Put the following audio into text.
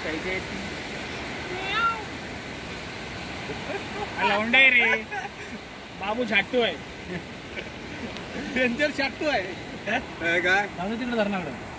पाहिजे लवंडाय रे बाबू छाटतोय डेंजर छाटतोय काय तिकडे धरणाकडं